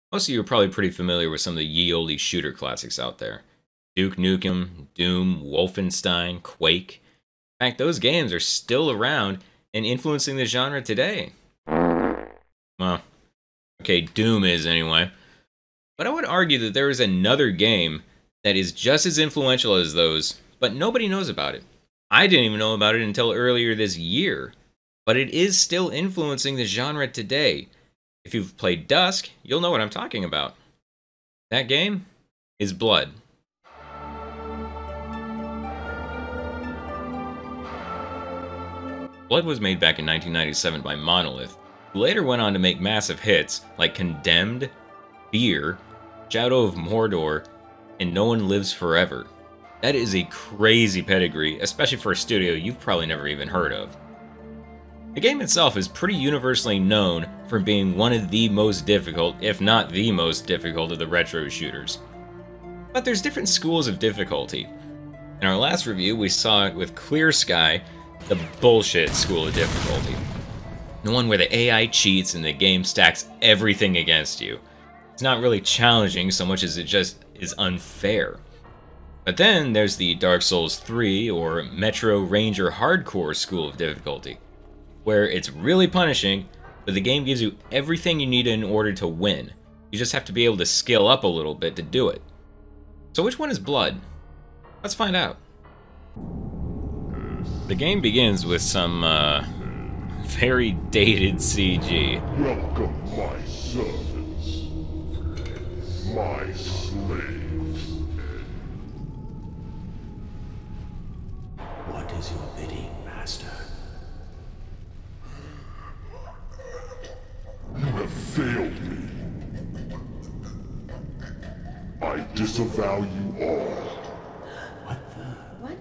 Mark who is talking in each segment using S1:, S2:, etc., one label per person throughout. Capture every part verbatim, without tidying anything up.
S1: Most of you are probably pretty familiar with some of the ye olde shooter classics out there. Duke Nukem, Doom, Wolfenstein, Quake. In fact, those games are still around and influencing the genre today. Well, okay, Doom is anyway. But I would argue that there is another game that is just as influential as those, but nobody knows about it. I didn't even know about it until earlier this year, but it is still influencing the genre today. If you've played Dusk, you'll know what I'm talking about. That game is Blood. Blood was made back in nineteen ninety-seven by Monolith, who later went on to make massive hits like Condemned, Fear, Shadow of Mordor, and No One Lives Forever. That is a crazy pedigree, especially for a studio you've probably never even heard of. The game itself is pretty universally known for being one of the most difficult, if not the most difficult, of the retro shooters. But there's different schools of difficulty. In our last review, we saw it with Clear Sky, the bullshit school of difficulty. The one where the A I cheats and the game stacks everything against you. It's not really challenging so much as it just is unfair. But then there's the Dark Souls three or Metro Ranger Hardcore school of difficulty, where it's really punishing, but the game gives you everything you need in order to win. You just have to be able to skill up a little bit to do it. So which one is Blood? Let's find out. The game begins with some, uh, very dated C G.
S2: Welcome, my servants, my slaves.
S3: What is your bidding, master?
S2: You have failed me. I disavow you all.
S3: What the?
S4: What?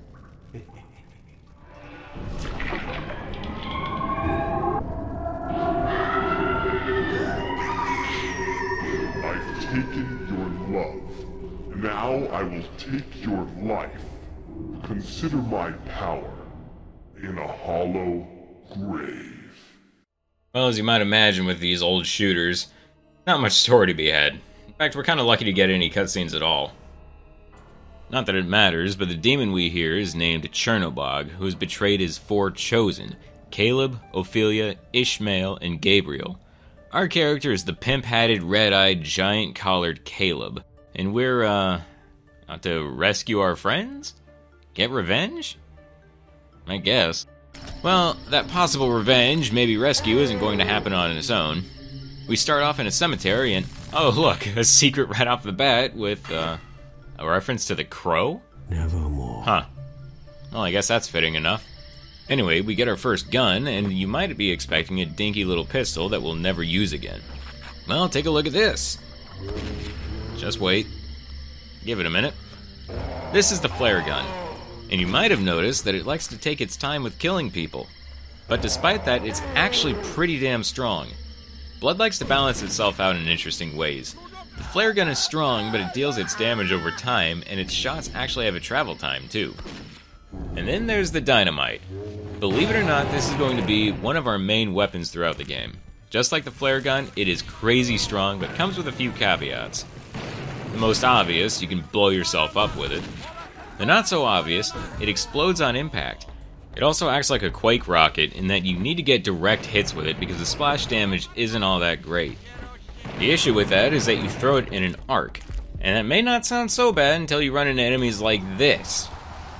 S2: I've taken your love. Now I will take your life. Consider my power in a hollow grave.
S1: Well, as you might imagine with these old shooters, not much story to be had. In fact, we're kind of lucky to get any cutscenes at all. Not that it matters, but the demon we hear is named Chernobog, who has betrayed his four chosen, Caleb, Ophelia, Ishmael, and Gabriel. Our character is the pimp-hatted, red-eyed, giant-collared Caleb, and we're, uh, out to rescue our friends? Get revenge? I guess. Well, that possible revenge, maybe rescue, isn't going to happen on its own. We start off in a cemetery and, oh look, a secret right off the bat with, uh, a reference to the Crow?
S3: Nevermore.
S1: Huh. Well, I guess that's fitting enough. Anyway, we get our first gun, and you might be expecting a dinky little pistol that we'll never use again. Well, take a look at this. Just wait. Give it a minute. This is the flare gun, and you might have noticed that it likes to take its time with killing people. But despite that, it's actually pretty damn strong. Blood likes to balance itself out in interesting ways. The flare gun is strong, but it deals its damage over time, and its shots actually have a travel time, too. And then there's the dynamite. Believe it or not, this is going to be one of our main weapons throughout the game. Just like the flare gun, it is crazy strong, but comes with a few caveats. The most obvious, you can blow yourself up with it. The not so obvious, it explodes on impact. It also acts like a Quake rocket in that you need to get direct hits with it because the splash damage isn't all that great. The issue with that is that you throw it in an arc, and that may not sound so bad until you run into enemies like this.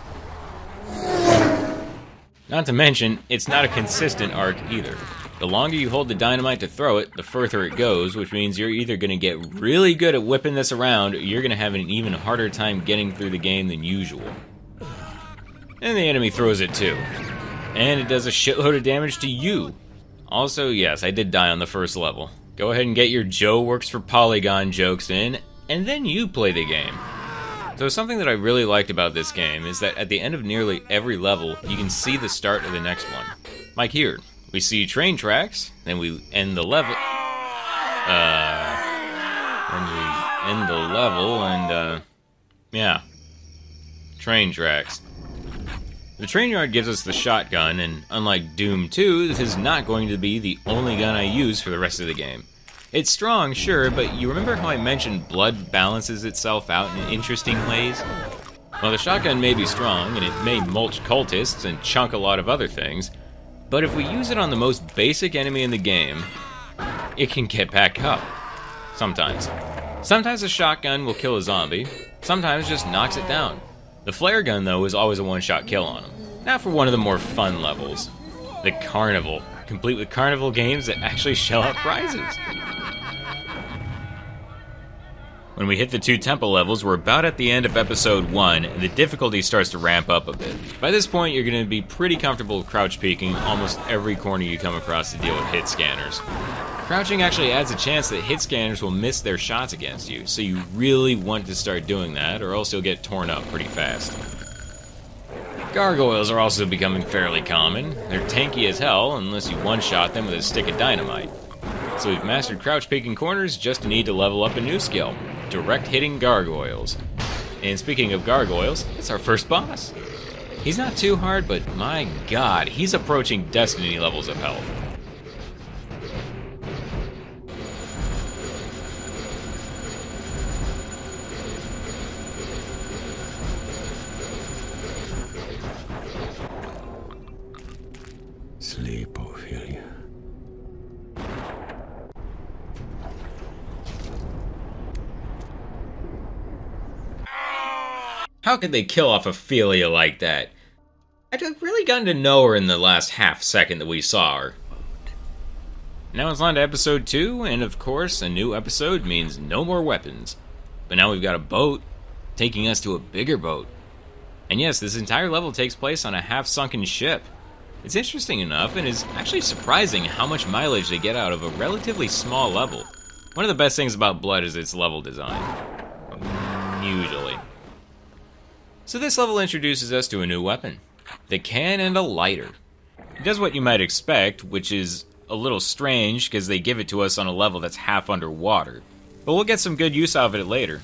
S1: Not to mention, it's not a consistent arc either. The longer you hold the dynamite to throw it, the further it goes, which means you're either going to get really good at whipping this around, or you're going to have an even harder time getting through the game than usual. And the enemy throws it too. And it does a shitload of damage to you. Also, yes, I did die on the first level. Go ahead and get your Joe works for Polygon jokes in, and then you play the game. So something that I really liked about this game is that at the end of nearly every level, you can see the start of the next one. Like here, we see train tracks, then we end the level. Uh, then we end the level, and uh, yeah, train tracks. The train yard gives us the shotgun, and unlike Doom two, this is not going to be the only gun I use for the rest of the game. It's strong, sure, but you remember how I mentioned blood balances itself out in interesting ways? Well, the shotgun may be strong, and it may mulch cultists and chunk a lot of other things, but if we use it on the most basic enemy in the game, it can get back up. Sometimes. Sometimes a shotgun will kill a zombie, sometimes just knocks it down. The flare gun, though, is always a one-shot kill on him. Now for one of the more fun levels. The Carnival, complete with carnival games that actually shell out prizes. When we hit the two temple levels, we're about at the end of episode one, and the difficulty starts to ramp up a bit. By this point, you're going to be pretty comfortable crouch peeking almost every corner you come across to deal with hit scanners. Crouching actually adds a chance that hit scanners will miss their shots against you, so you really want to start doing that, or else you'll get torn up pretty fast. Gargoyles are also becoming fairly common. They're tanky as hell, unless you one-shot them with a stick of dynamite. So we've mastered crouch peeking corners, just need to level up a new skill. Direct hitting gargoyles. And speaking of gargoyles, it's our first boss. He's not too hard, but my god, he's approaching Destiny levels of health.
S3: Sleep, Ophelia.
S1: How could they kill off Ophelia like that? I'd really gotten to know her in the last half second that we saw her. Now it's on to episode two, and of course, a new episode means no more weapons. But now we've got a boat, taking us to a bigger boat. And yes, this entire level takes place on a half-sunken ship. It's interesting enough, and is actually surprising how much mileage they get out of a relatively small level. One of the best things about Blood is its level design. Usually. So this level introduces us to a new weapon. The can and a lighter. It does what you might expect, which is a little strange because they give it to us on a level that's half underwater. But we'll get some good use out of it later.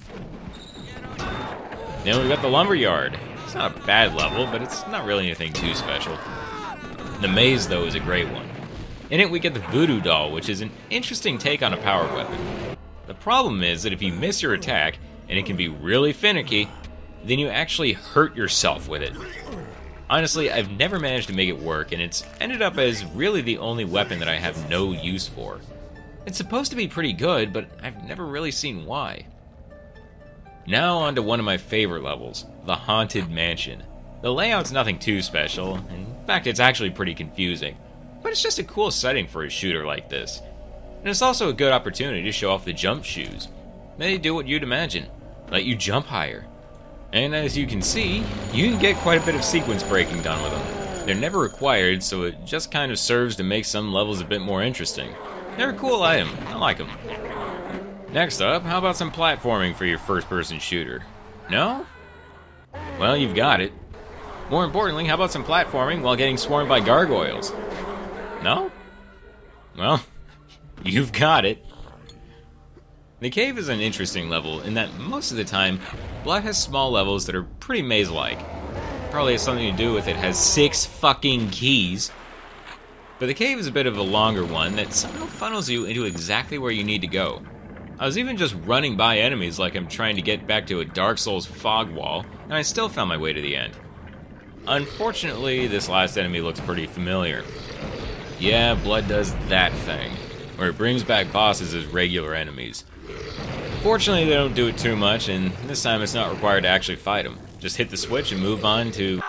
S1: Then we've got the lumberyard. It's not a bad level, but it's not really anything too special. The maze, though, is a great one. In it, we get the voodoo doll, which is an interesting take on a powered weapon. The problem is that if you miss your attack, and it can be really finicky, then you actually hurt yourself with it. Honestly, I've never managed to make it work, and it's ended up as really the only weapon that I have no use for. It's supposed to be pretty good, but I've never really seen why. Now on to one of my favorite levels, the Haunted Mansion. The layout's nothing too special, in fact it's actually pretty confusing, but it's just a cool setting for a shooter like this. And it's also a good opportunity to show off the jump shoes. They do what you'd imagine, let you jump higher. And as you can see, you can get quite a bit of sequence breaking done with them. They're never required, so it just kind of serves to make some levels a bit more interesting. They're a cool item, I like them. Next up, how about some platforming for your first-person shooter? No? Well, you've got it. More importantly, how about some platforming while getting swarmed by gargoyles? No? Well, you've got it. The cave is an interesting level in that most of the time, Blood has small levels that are pretty maze-like. Probably has something to do with it has six fucking keys. But the cave is a bit of a longer one that somehow funnels you into exactly where you need to go. I was even just running by enemies like I'm trying to get back to a Dark Souls fog wall, and I still found my way to the end. Unfortunately, this last enemy looks pretty familiar. Yeah, Blood does that thing, where it brings back bosses as regular enemies. Fortunately, they don't do it too much, and this time it's not required to actually fight them. Just hit the switch and move on to...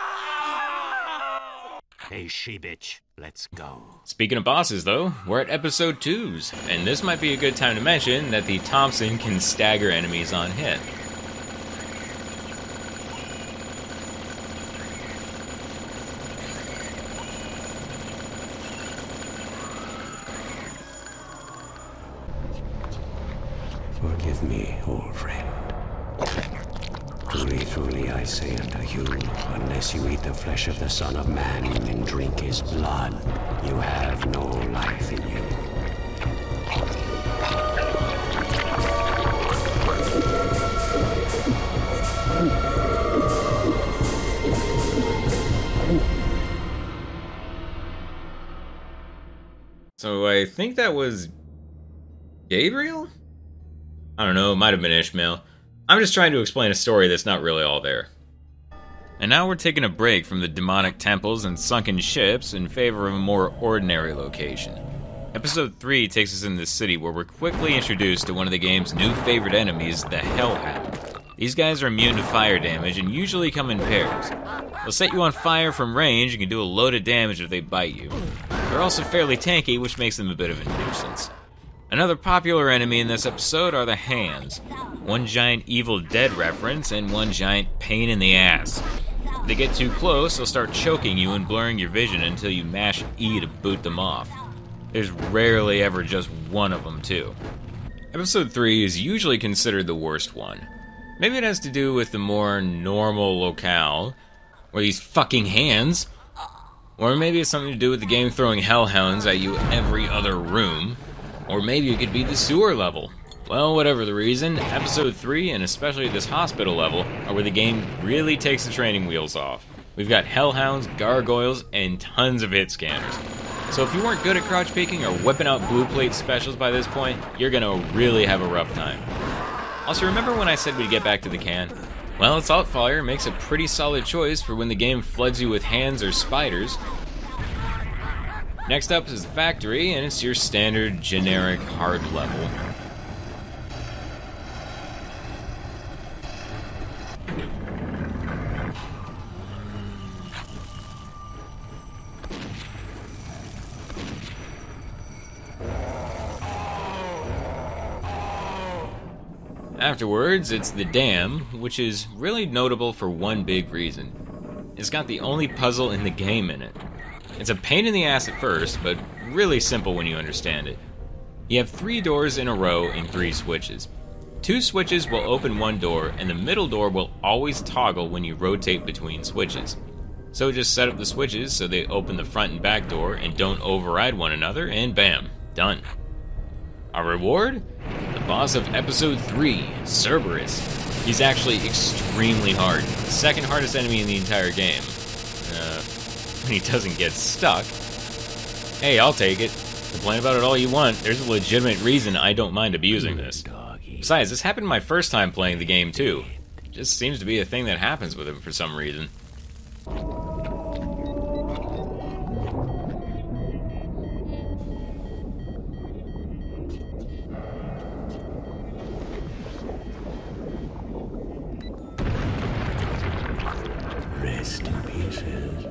S3: Hey, she-bitch, let's go.
S1: Speaking of bosses, though, we're at episode twos, and this might be a good time to mention that the Thompson can stagger enemies on hit.
S3: Forgive me, old friend. Truly, truly, I say unto you, unless you eat the flesh of the Son of Man and drink his blood, you have no life in you.
S1: So I think that was Gabriel? I don't know, it might have been Ishmael. I'm just trying to explain a story that's not really all there. And now we're taking a break from the demonic temples and sunken ships in favor of a more ordinary location. Episode three takes us into the city where we're quickly introduced to one of the game's new favorite enemies, the Hellhound. These guys are immune to fire damage and usually come in pairs. They'll set you on fire from range and can do a load of damage if they bite you. They're also fairly tanky, which makes them a bit of a nuisance. Another popular enemy in this episode are the Hands. One giant Evil Dead reference and one giant pain in the ass. If they get too close, they'll start choking you and blurring your vision until you mash E to boot them off. There's rarely ever just one of them, too. Episode three is usually considered the worst one. Maybe it has to do with the more normal locale, or these fucking hands, or maybe it's something to do with the game throwing hellhounds at you every other room, or maybe it could be the sewer level. Well, whatever the reason, episode three, and especially this hospital level, are where the game really takes the training wheels off. We've got hellhounds, gargoyles, and tons of hit scanners. So if you weren't good at crouch peeking or whipping out blue plate specials by this point, you're gonna really have a rough time. Also, remember when I said we'd get back to the can? Well, Assault Fire makes a pretty solid choice for when the game floods you with hands or spiders. Next up is the factory, and it's your standard, generic, hard level. Afterwards, it's the Dam, which is really notable for one big reason. It's got the only puzzle in the game in it. It's a pain in the ass at first, but really simple when you understand it. You have three doors in a row and three switches. Two switches will open one door, and the middle door will always toggle when you rotate between switches. So just set up the switches so they open the front and back door and don't override one another, and bam, done. Our reward? The boss of episode three, Cerberus. He's actually extremely hard. The second hardest enemy in the entire game. Uh, when he doesn't get stuck. Hey, I'll take it. Complain about it all you want. There's a legitimate reason I don't mind abusing this. Besides, this happened my first time playing the game too. It just seems to be a thing that happens with him for some reason.
S3: Rest in pieces.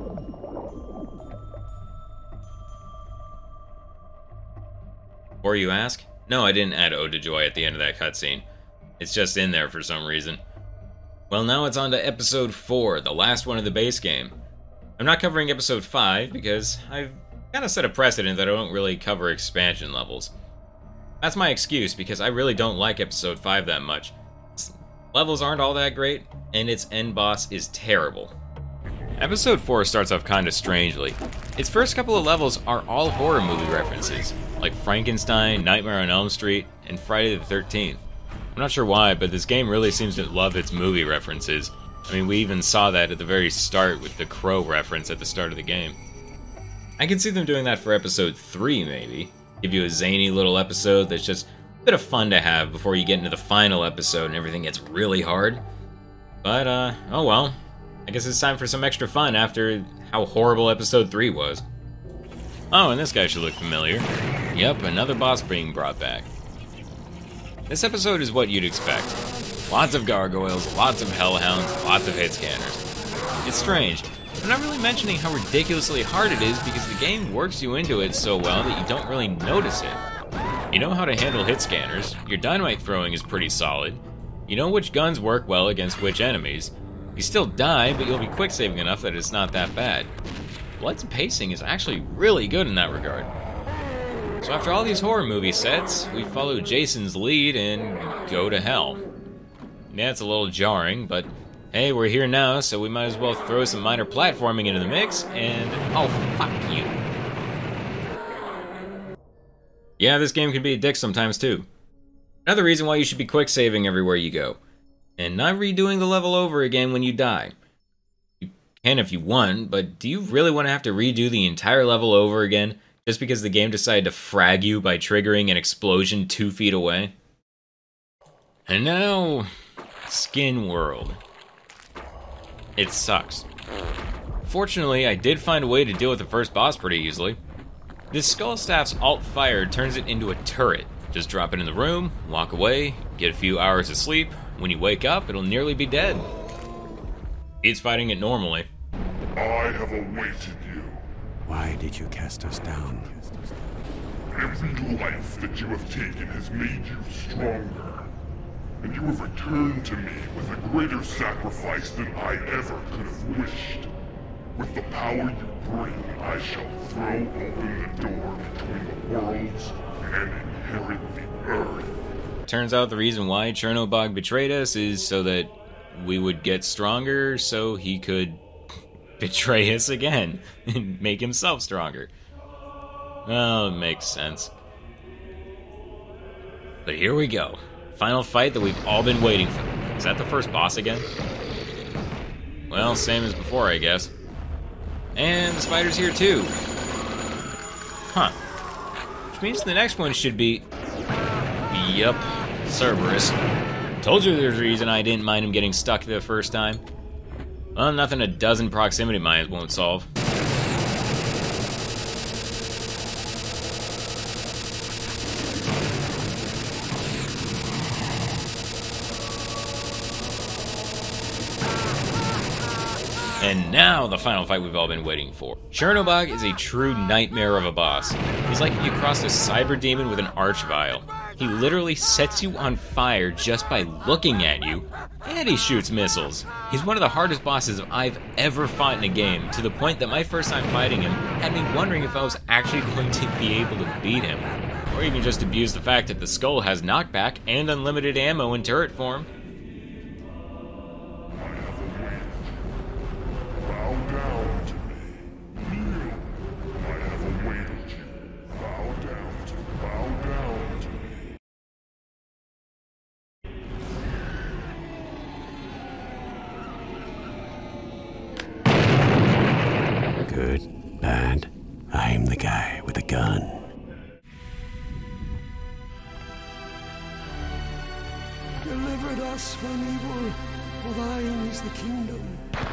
S1: Or you ask? No, I didn't add Ode to Joy at the end of that cutscene. It's just in there for some reason. Well, now it's on to episode four, the last one of the base game. I'm not covering episode five because I've kind of set a precedent that I don't really cover expansion levels. That's my excuse because I really don't like episode five that much. Its levels aren't all that great, and its end boss is terrible. Episode four starts off kinda strangely. Its first couple of levels are all horror movie references, like Frankenstein, Nightmare on Elm Street, and Friday the thirteenth. I'm not sure why, but this game really seems to love its movie references. I mean, we even saw that at the very start with the Crow reference at the start of the game. I can see them doing that for episode three, maybe. Give you a zany little episode that's just a bit of fun to have before you get into the final episode and everything gets really hard. But, uh, oh well. I guess it's time for some extra fun after how horrible episode three was. Oh, and this guy should look familiar. Yep, another boss being brought back. This episode is what you'd expect. Lots of gargoyles, lots of hellhounds, lots of hit scanners. It's strange. I'm not really mentioning how ridiculously hard it is because the game works you into it so well that you don't really notice it. You know how to handle hit scanners, your dynamite throwing is pretty solid, you know which guns work well against which enemies. You still die, but you'll be quick saving enough that it's not that bad. Blood's pacing is actually really good in that regard. So after all these horror movie sets, we follow Jason's lead and go to hell. Yeah, it's a little jarring, but hey, we're here now, so we might as well throw some minor platforming into the mix, and oh, fuck you. Yeah, this game can be a dick sometimes too. Another reason why you should be quick saving everywhere you go, and not redoing the level over again when you die. You can if you want, but do you really want to have to redo the entire level over again just because the game decided to frag you by triggering an explosion two feet away. And now, Skin World. It sucks. Fortunately, I did find a way to deal with the first boss pretty easily. This Skull Staff's alt fire turns it into a turret. Just drop it in the room, walk away, get a few hours of sleep. When you wake up, it'll nearly be dead. It's fighting it normally.
S2: I have awaited you.
S3: Why did you cast us down?
S2: Every life that you have taken has made you stronger. And you have returned to me with a greater sacrifice than I ever could have wished. With the power you bring, I shall throw open the door between the worlds and inherit the earth.
S1: Turns out the reason why Chernobog betrayed us is so that we would get stronger, so he could betray us again and make himself stronger. Well, it makes sense. But here we go. Final fight that we've all been waiting for. Is that the first boss again? Well, same as before, I guess. And the spider's here too. Huh. Which means the next one should be... Yup, Cerberus. Told you there's a reason I didn't mind him getting stuck the first time. Well, nothing a dozen proximity mines won't solve. And now, the final fight we've all been waiting for. Chernobog is a true nightmare of a boss. He's like if you crossed a cyber demon with an archvile. He literally sets you on fire just by looking at you, and he shoots missiles. He's one of the hardest bosses I've ever fought in a game, to the point that my first time fighting him had me wondering if I was actually going to be able to beat him. Or even just abuse the fact that the skull has knockback and unlimited ammo in turret form.
S3: Good, bad, I'm the guy with a gun. Delivered us from evil, for thine is the kingdom.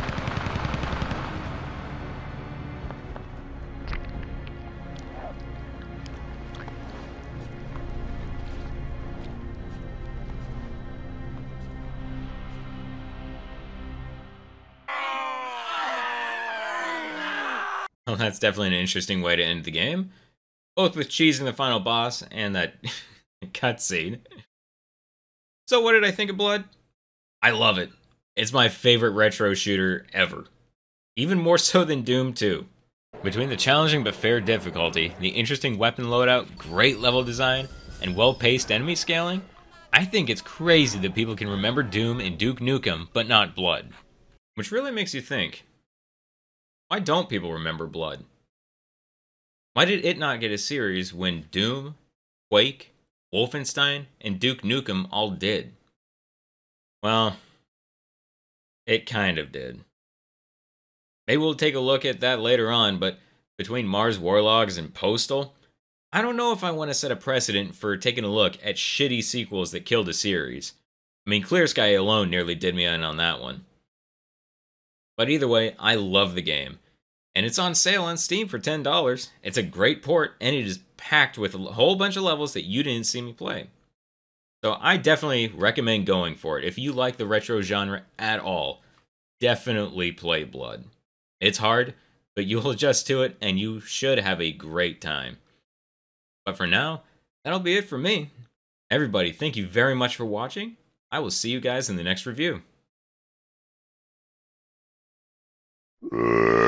S1: Well, that's definitely an interesting way to end the game. Both with cheesing the final boss and that cutscene. So what did I think of Blood? I love it. It's my favorite retro shooter ever. Even more so than Doom two. Between the challenging but fair difficulty, the interesting weapon loadout, great level design, and well-paced enemy scaling, I think it's crazy that people can remember Doom and Duke Nukem, but not Blood. Which really makes you think. Why don't people remember Blood? Why did it not get a series when Doom, Quake, Wolfenstein, and Duke Nukem all did? Well, it kind of did. Maybe we'll take a look at that later on, but between Mars Warlogs and Postal, I don't know if I want to set a precedent for taking a look at shitty sequels that killed a series. I mean, Clear Sky alone nearly did me in on that one. But either way, I love the game. And it's on sale on Steam for ten dollars. It's a great port, and it is packed with a whole bunch of levels that you didn't see me play. So I definitely recommend going for it. If you like the retro genre at all, definitely play Blood. It's hard, but you'll adjust to it, and you should have a great time. But for now, that'll be it for me. Everybody, thank you very much for watching. I will see you guys in the next review.
S2: Uh...